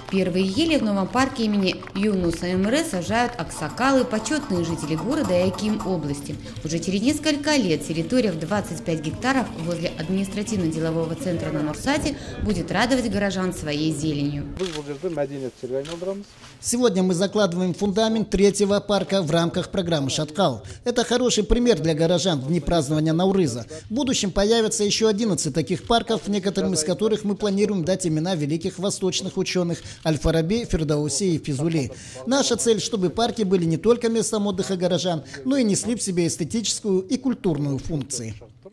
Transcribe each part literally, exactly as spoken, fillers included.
Первые ели в новом парке имени Юнуса Эмре сажают аксакалы, почетные жители города и Аким области. Уже через несколько лет территория в двадцать пять гектаров возле административно-делового центра на Нурсате будет радовать горожан своей зеленью. Сегодня мы закладываем фундамент третьего парка в рамках программы «Шаткал». Это хороший пример для горожан в дни празднования Наурыза. В будущем появится еще одиннадцать таких парков, некоторым из которых мы планируем дать имена великих восточных ученых Аль-Фараби, Фирдауси и Физули. Наша цель, чтобы парки были не только местом отдыха горожан, но и несли в себе эстетическую и культурную функции.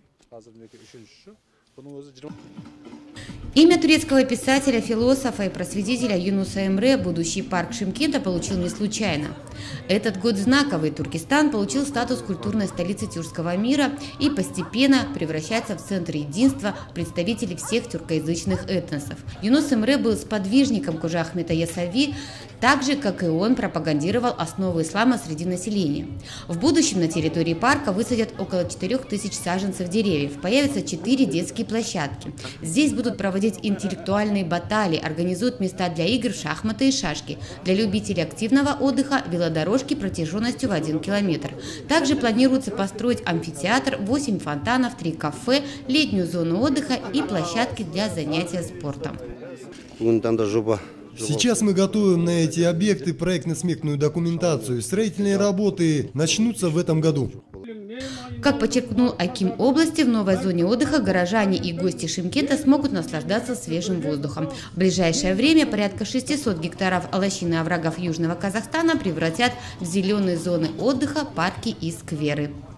Имя турецкого писателя, философа и просветителя Юнуса Эмре будущий парк Шымкента получил не случайно. Этот год знаковый. Туркестан получил статус культурной столицы тюркского мира и постепенно превращается в центр единства представителей всех тюркоязычных этносов. Юнус Эмре был сподвижником Кожи Ахмета Ясави, так же, как и он пропагандировал основы ислама среди населения. В будущем на территории парка высадят около четырёх тысяч саженцев деревьев. Появятся четыре детские площадки. Здесь будут проводить интеллектуальные баталии, организуют места для игр в шахматы и шашки. Для любителей активного отдыха – велодорожки протяженностью в один километр. Также планируется построить амфитеатр, восемь фонтанов, три кафе, летнюю зону отдыха и площадки для занятия спортом. Сейчас мы готовим на эти объекты проектно-сметную документацию. Строительные работы начнутся в этом году. Как подчеркнул Аким области, в новой зоне отдыха горожане и гости Шымкента смогут наслаждаться свежим воздухом. В ближайшее время порядка шестисот гектаров лощин и оврагов Южного Казахстана превратят в зеленые зоны отдыха, парки и скверы.